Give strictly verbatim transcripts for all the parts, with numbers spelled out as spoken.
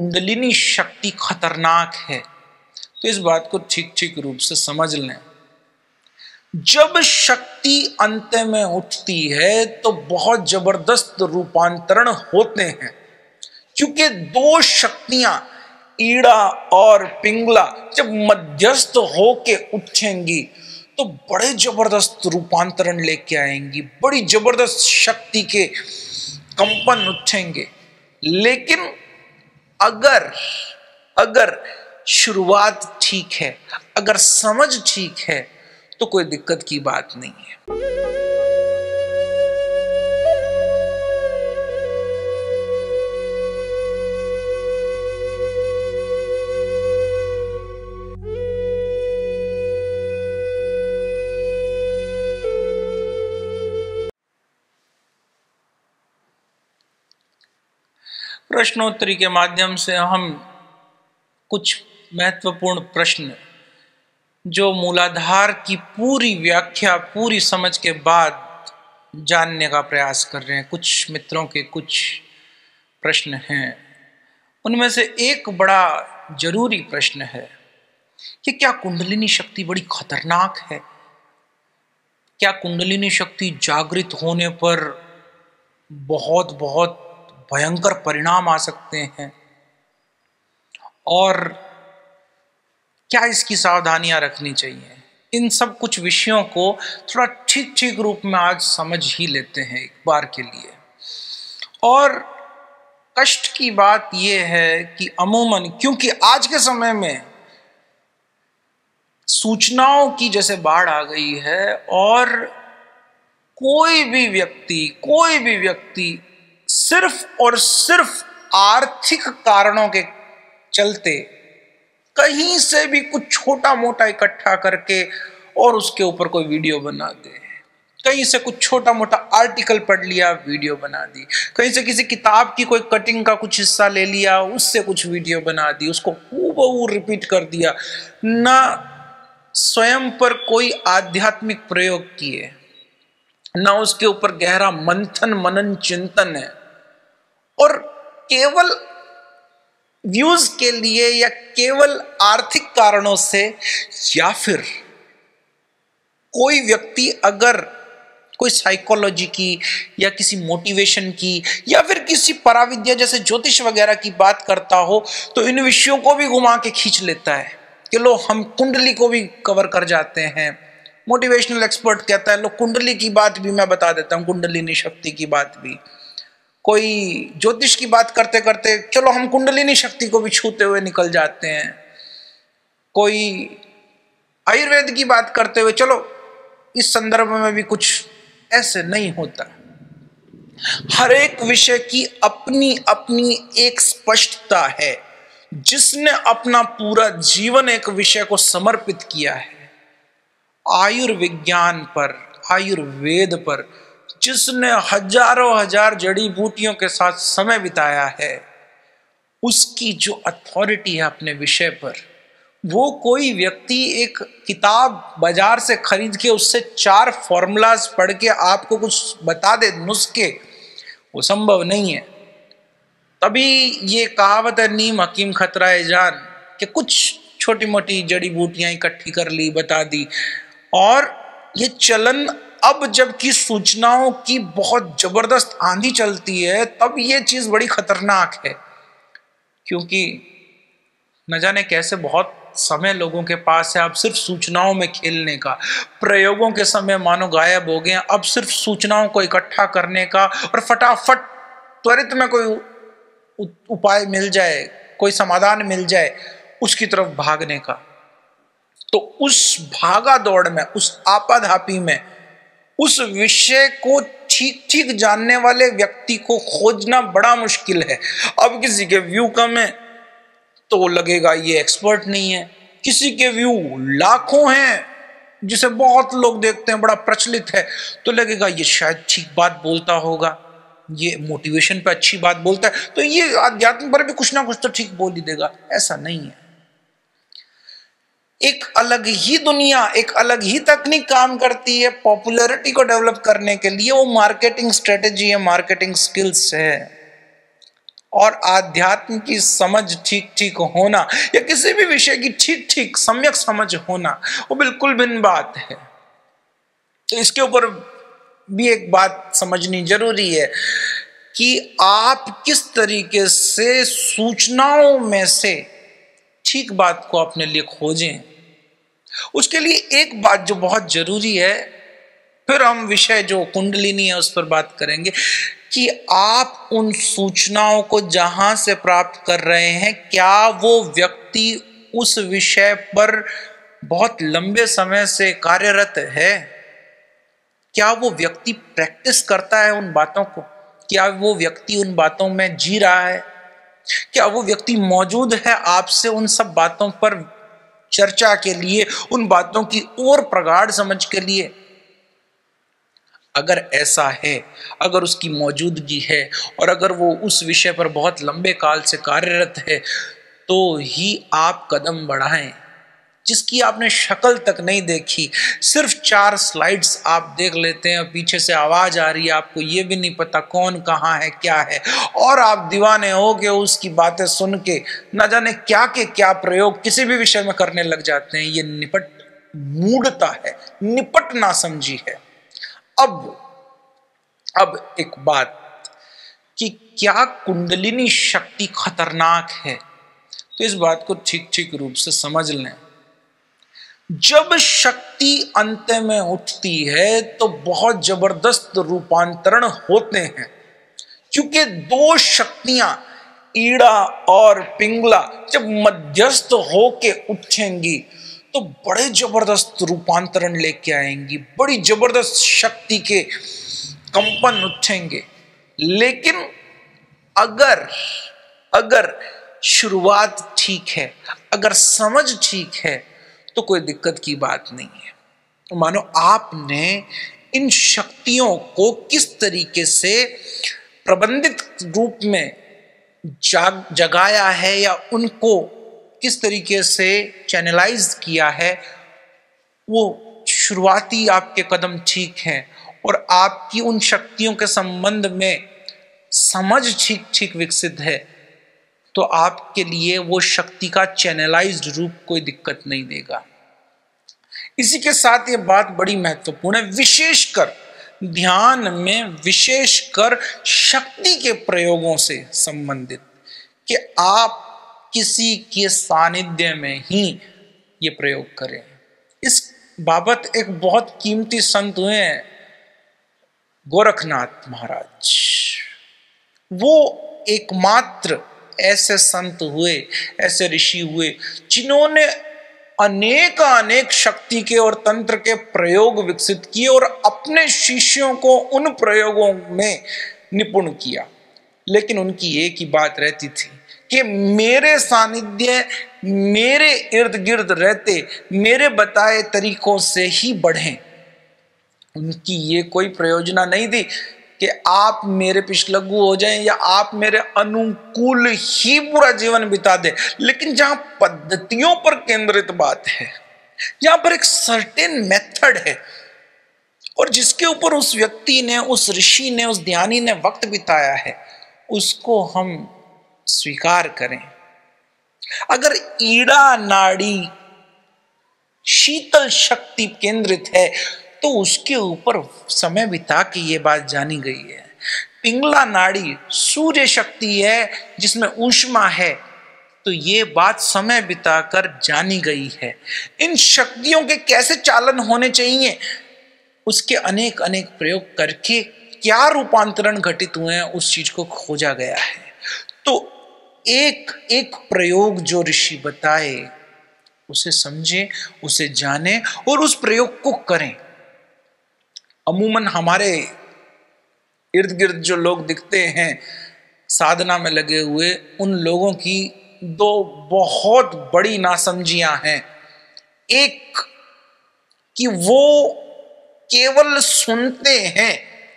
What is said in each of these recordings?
कुंडलिनी शक्ति खतरनाक है, तो इस बात को ठीक ठीक रूप से समझ लें। जब शक्ति अंत में उठती है तो बहुत जबरदस्त रूपांतरण होते हैं, क्योंकि दो शक्तियां ईड़ा और पिंगला जब मध्यस्थ होके उठेंगी तो बड़े जबरदस्त रूपांतरण लेके आएंगी, बड़ी जबरदस्त शक्ति के कंपन उठेंगे। लेकिन अगर अगर शुरुआत ठीक है, अगर समझ ठीक है, तो कोई दिक्कत की बात नहीं है। प्रश्नोत्तरी के माध्यम से हम कुछ महत्वपूर्ण प्रश्न जो मूलाधार की पूरी व्याख्या, पूरी समझ के बाद जानने का प्रयास कर रहे हैं। कुछ मित्रों के कुछ प्रश्न हैं, उनमें से एक बड़ा जरूरी प्रश्न है कि क्या कुंडलिनी शक्ति बड़ी खतरनाक है? क्या कुंडलिनी शक्ति जागृत होने पर बहुत बहुत भयंकर परिणाम आ सकते हैं? और क्या इसकी सावधानियां रखनी चाहिए? इन सब कुछ विषयों को थोड़ा ठीक ठीक रूप में आज समझ ही लेते हैं एक बार के लिए। और कष्ट की बात यह है कि अमूमन, क्योंकि आज के समय में सूचनाओं की जैसे बाढ़ आ गई है और कोई भी व्यक्ति कोई भी व्यक्ति सिर्फ और सिर्फ आर्थिक कारणों के चलते कहीं से भी कुछ छोटा मोटा इकट्ठा करके और उसके ऊपर कोई वीडियो बना दे, कहीं से कुछ छोटा मोटा आर्टिकल पढ़ लिया, वीडियो बना दी, कहीं से किसी किताब की कोई कटिंग का कुछ हिस्सा ले लिया, उससे कुछ वीडियो बना दी, उसको हूबहू रिपीट कर दिया, ना स्वयं पर कोई आध्यात्मिक प्रयोग किए, ना उसके ऊपर गहरा मंथन मनन चिंतन है, और केवल व्यूज के लिए या केवल आर्थिक कारणों से, या फिर कोई व्यक्ति अगर कोई साइकोलॉजी की या किसी मोटिवेशन की या फिर किसी पराविद्या जैसे ज्योतिष वगैरह की बात करता हो, तो इन विषयों को भी घुमा के खींच लेता है कि लो हम कुंडली को भी कवर कर जाते हैं। मोटिवेशनल एक्सपर्ट कहता है लो कुंडली की बात भी मैं बता देता हूँ, कुंडलिनी शक्ति की बात भी। कोई ज्योतिष की बात करते करते चलो हम कुंडलिनी शक्ति को भी छूते हुए निकल जाते हैं। कोई आयुर्वेद की बात करते हुए चलो इस संदर्भ में भी कुछ, ऐसे नहीं होता। हर एक विषय की अपनी अपनी एक स्पष्टता है। जिसने अपना पूरा जीवन एक विषय को समर्पित किया है, आयुर्विज्ञान पर, आयुर्वेद पर, जिसने हजारों हजार जड़ी बूटियों के साथ समय बिताया है, उसकी जो अथॉरिटी है अपने विषय पर, वो कोई व्यक्ति एक किताब बाजार से खरीद के उससे चार फॉर्मूलाज पढ़ के आपको कुछ बता दे, नुस्खे, वो संभव नहीं है। तभी ये कहावत है नीम हकीम खतराए जान, कि कुछ छोटी मोटी जड़ी बूटियां इकट्ठी कर ली, बता दी। और ये चलन अब जबकि सूचनाओं की बहुत जबरदस्त आंधी चलती है, तब ये चीज बड़ी खतरनाक है, क्योंकि न जाने कैसे बहुत समय लोगों के पास है अब सिर्फ सूचनाओं में खेलने का। प्रयोगों के समय मानो गायब हो गए, अब सिर्फ सूचनाओं को इकट्ठा करने का और फटाफट त्वरित में कोई उपाय मिल जाए, कोई समाधान मिल जाए, उसकी तरफ भागने का। तो उस भागा दौड़ में, उस आपाधापी में, उस विषय को ठीक ठीक जानने वाले व्यक्ति को खोजना बड़ा मुश्किल है। अब किसी के व्यू कम है तो लगेगा ये एक्सपर्ट नहीं है, किसी के व्यू लाखों हैं जिसे बहुत लोग देखते हैं, बड़ा प्रचलित है, तो लगेगा ये शायद ठीक बात बोलता होगा, ये मोटिवेशन पे अच्छी बात बोलता है, तो ये आध्यात्म पर भी कुछ ना कुछ तो ठीक बोल ही देगा। ऐसा नहीं है। एक अलग ही दुनिया, एक अलग ही तकनीक काम करती है पॉपुलैरिटी को डेवलप करने के लिए। वो मार्केटिंग स्ट्रेटेजी है, मार्केटिंग स्किल्स है। और आध्यात्म की समझ ठीक ठीक होना या किसी भी विषय की ठीक ठीक सम्यक समझ होना वो बिल्कुल भिन्न बात है। तो इसके ऊपर भी एक बात समझनी जरूरी है कि आप किस तरीके से सूचनाओं में से ठीक बात को अपने लिए खोजें। उसके लिए एक बात जो बहुत जरूरी है, फिर हम विषय जो कुंडलिनी है उस पर बात करेंगे, कि आप उन सूचनाओं को जहां से प्राप्त कर रहे हैं, क्या वो व्यक्ति उस विषय पर बहुत लंबे समय से कार्यरत है? क्या वो व्यक्ति प्रैक्टिस करता है उन बातों को? क्या वो व्यक्ति उन बातों में जी रहा है? क्या वो व्यक्ति मौजूद है आपसे उन सब बातों पर चर्चा के लिए, उन बातों की और प्रगाढ़ समझ के लिए? अगर ऐसा है, अगर उसकी मौजूदगी है और अगर वो उस विषय पर बहुत लंबे काल से कार्यरत है, तो ही आप कदम बढ़ाएं। जिसकी आपने शक्ल तक नहीं देखी, सिर्फ चार स्लाइड्स आप देख लेते हैं, पीछे से आवाज आ रही है, आपको ये भी नहीं पता कौन कहाँ है क्या है, और आप दीवाने हो के उसकी बातें सुन के न जाने क्या के क्या प्रयोग किसी भी विषय में करने लग जाते हैं। ये निपट मूढ़ता है, निपट ना समझी है। अब अब एक बात कि क्या कुंडलिनी शक्ति खतरनाक है, तो इस बात को ठीक ठीक रूप से समझ लें। जब शक्ति अंत में उठती है तो बहुत जबरदस्त रूपांतरण होते हैं, क्योंकि दो शक्तियां ईड़ा और पिंगला जब मध्यस्थ होके उठेंगी तो बड़े जबरदस्त रूपांतरण लेके आएंगी, बड़ी जबरदस्त शक्ति के कंपन उठेंगे। लेकिन अगर अगर शुरुआत ठीक है, अगर समझ ठीक है, तो कोई दिक्कत की बात नहीं है। तो मानो आपने इन शक्तियों को किस तरीके से प्रबंधित रूप में जाग जगाया है या उनको किस तरीके से चैनलाइज किया है, वो शुरुआती आपके कदम ठीक हैं और आपकी उन शक्तियों के संबंध में समझ ठीक ठीक विकसित है, तो आपके लिए वो शक्ति का चैनलाइज्ड रूप कोई दिक्कत नहीं देगा। इसी के साथ ये बात बड़ी महत्वपूर्ण है, विशेषकर ध्यान में, विशेषकर शक्ति के प्रयोगों से संबंधित, कि आप किसी के सानिध्य में ही ये प्रयोग करें। इस बाबत एक बहुत कीमती संत हुए हैं, गोरखनाथ महाराज। वो एकमात्र ऐसे संत हुए, ऐसे ऋषि हुए जिन्होंने अनेक अनेक शक्ति के और तंत्र के प्रयोग विकसित किए और अपने शिष्यों को उन प्रयोगों में निपुण किया। लेकिन उनकी एक ही बात रहती थी कि मेरे सानिध्य, मेरे इर्द गिर्द रहते, मेरे बताए तरीकों से ही बढ़ें। उनकी ये कोई प्रयोजना नहीं थी कि आप मेरे पिछलग्गू हो जाएं या आप मेरे अनुकूल ही पूरा जीवन बिता दें। लेकिन जहां पद्धतियों पर केंद्रित बात है, जहां पर एक सर्टेन मेथड है और जिसके ऊपर उस व्यक्ति ने, उस ऋषि ने, उस ध्यानी ने वक्त बिताया है, उसको हम स्वीकार करें। अगर ईड़ा नाड़ी शीतल शक्ति केंद्रित है तो उसके ऊपर समय बिता के ये बात जानी गई है। पिंगला नाड़ी सूर्य शक्ति है जिसमें ऊष्मा है, तो ये बात समय बिताकर जानी गई है। इन शक्तियों के कैसे चालन होने चाहिए, उसके अनेक अनेक प्रयोग करके क्या रूपांतरण घटित हुए हैं, उस चीज को खोजा गया है। तो एक एक प्रयोग जो ऋषि बताए उसे समझें, उसे जानें और उस प्रयोग को करें। अमूमन हमारे इर्द गिर्द जो लोग दिखते हैं साधना में लगे हुए, उन लोगों की दो बहुत बड़ी नासमझियां हैं। एक कि वो केवल सुनते हैं,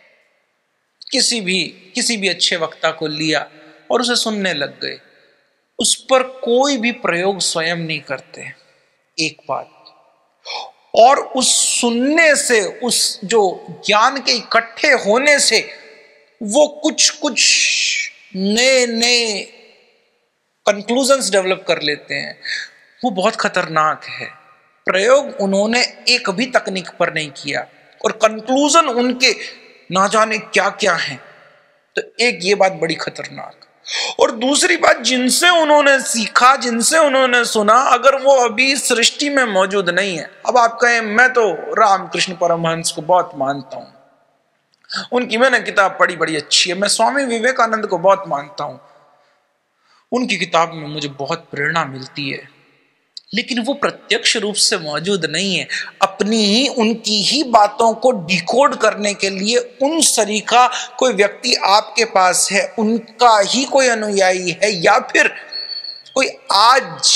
किसी भी किसी भी अच्छे वक्ता को लिया और उसे सुनने लग गए, उस पर कोई भी प्रयोग स्वयं नहीं करते, एक बात। और उस सुनने से, उस जो ज्ञान के इकट्ठे होने से वो कुछ कुछ नए नए कंक्लूजन्स डेवलप कर लेते हैं, वो बहुत खतरनाक है। प्रयोग उन्होंने एक भी तकनीक पर नहीं किया और कंक्लूजन उनके ना जाने क्या क्या हैं। तो एक ये बात बड़ी खतरनाक, और दूसरी बात, जिनसे उन्होंने सीखा, जिनसे उन्होंने सुना, अगर वो अभी सृष्टि में मौजूद नहीं है। अब आप कहें मैं तो रामकृष्ण परमहंस को बहुत मानता हूं, उनकी मैंने किताब पढ़ी, बड़ी अच्छी है। मैं स्वामी विवेकानंद को बहुत मानता हूं, उनकी किताब में मुझे बहुत प्रेरणा मिलती है, लेकिन वो प्रत्यक्ष रूप से मौजूद नहीं है। अपनी ही उनकी ही बातों को डिकोड करने के लिए उन सरी का कोई व्यक्ति आपके पास है, उनका ही कोई अनुयायी है, या फिर कोई आज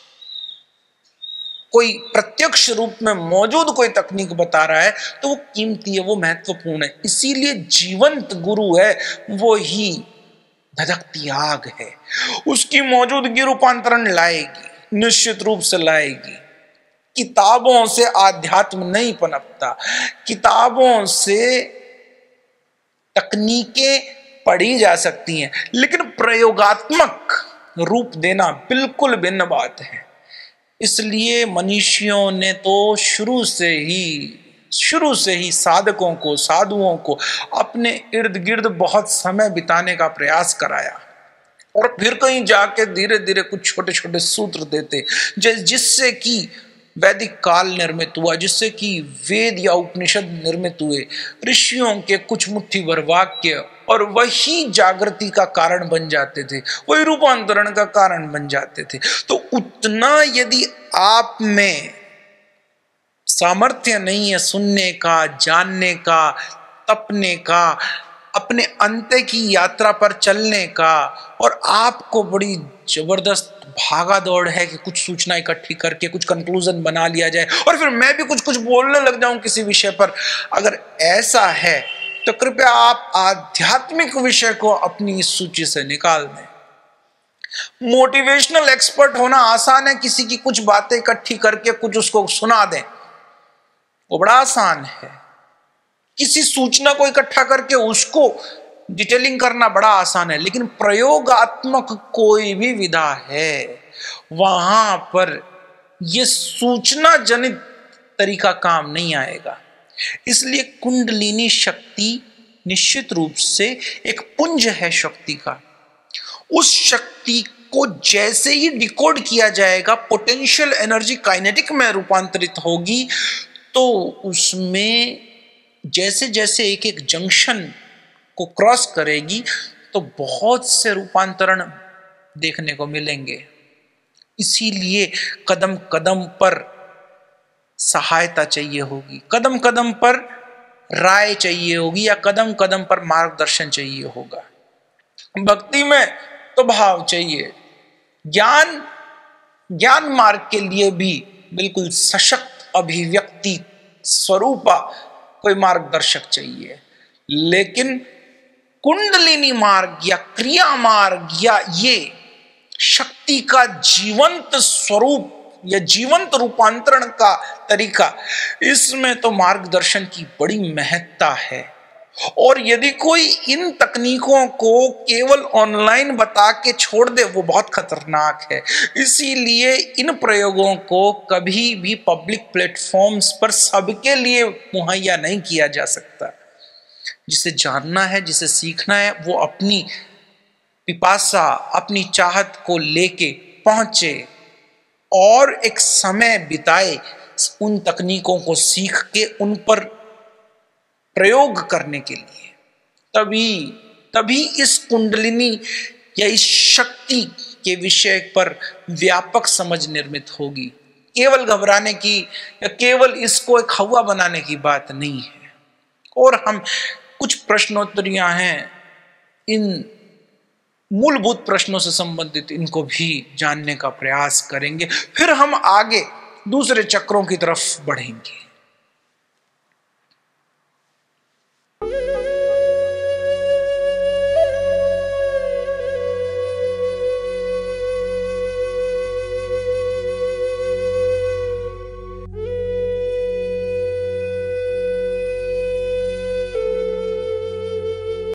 कोई प्रत्यक्ष रूप में मौजूद कोई तकनीक बता रहा है, तो वो कीमती है, वो महत्वपूर्ण है। इसीलिए जीवंत गुरु है वो ही धधकती आग है, उसकी मौजूदगी रूपांतरण लाएगी, निश्चित रूप से लाएगी। किताबों से आध्यात्म नहीं पनपता, किताबों से तकनीकें पढ़ी जा सकती हैं, लेकिन प्रयोगात्मक रूप देना बिल्कुल भिन्न बात है। इसलिए मनीषियों ने तो शुरू से ही शुरू से ही साधकों को, साधुओं को अपने इर्द गिर्द बहुत समय बिताने का प्रयास कराया, और फिर कहीं जाके धीरे धीरे कुछ छोटे छोटे सूत्र देते, जिससे कि वैदिक काल निर्मित हुआ, जिससे कि वेद या उपनिषद निर्मित हुए, ऋषियों के कुछ मुट्ठी भर वाक्य, और वही जागृति का कारण बन जाते थे, वही रूपांतरण का कारण बन जाते थे। तो उतना यदि आप में सामर्थ्य नहीं है सुनने का, जानने का, तपने का, अपने अंत्य की यात्रा पर चलने का, और आपको बड़ी जबरदस्त भागा दौड़ है कि कुछ सूचना इकट्ठी करके कुछ कंक्लूजन बना लिया जाए और फिर मैं भी कुछ कुछ बोलने लग जाऊं किसी विषय पर, अगर ऐसा है तो कृपया आप आध्यात्मिक विषय को अपनी इस सूची से निकाल दें। मोटिवेशनल एक्सपर्ट होना आसान है, किसी की कुछ बातें इकट्ठी करके कुछ उसको सुना दें, वो बड़ा आसान है। किसी सूचना को इकट्ठा करके उसको डिटेलिंग करना बड़ा आसान है, लेकिन प्रयोगात्मक कोई भी विधा है, वहां पर यह सूचना जनित तरीका काम नहीं आएगा। इसलिए कुंडलिनी शक्ति निश्चित रूप से एक पुंज है शक्ति का। उस शक्ति को जैसे ही डिकोड किया जाएगा, पोटेंशियल एनर्जी काइनेटिक में रूपांतरित होगी, तो उसमें जैसे जैसे एक एक जंक्शन को क्रॉस करेगी तो बहुत से रूपांतरण देखने को मिलेंगे। इसीलिए कदम कदम पर सहायता चाहिए होगी, कदम कदम पर राय चाहिए होगी, या कदम कदम पर मार्गदर्शन चाहिए होगा। भक्ति में तो भाव चाहिए, ज्ञान ज्ञान मार्ग के लिए भी बिल्कुल सशक्त अभिव्यक्ति स्वरूपा कोई मार्गदर्शक चाहिए। लेकिन कुंडलिनी मार्ग या क्रिया मार्ग या ये शक्ति का जीवंत स्वरूप या जीवंत रूपांतरण का तरीका, इसमें तो मार्गदर्शन की बड़ी महत्ता है। और यदि कोई इन तकनीकों को केवल ऑनलाइन बता के छोड़ दे, वो बहुत खतरनाक है। इसीलिए इन प्रयोगों को कभी भी पब्लिक प्लेटफॉर्म्स पर सबके लिए मुहैया नहीं किया जा सकता। जिसे जानना है, जिसे सीखना है, वो अपनी पिपासा, अपनी चाहत को लेके पहुंचे और एक समय बिताए उन तकनीकों को सीख के उन पर प्रयोग करने के लिए। तभी तभी इस कुंडलिनी या इस शक्ति के विषय पर व्यापक समझ निर्मित होगी। केवल घबराने की या केवल इसको एक हवा बनाने की बात नहीं है। और हम कुछ प्रश्नोत्तरियां हैं, इन मूलभूत प्रश्नों से संबंधित, इनको भी जानने का प्रयास करेंगे, फिर हम आगे दूसरे चक्रों की तरफ बढ़ेंगे।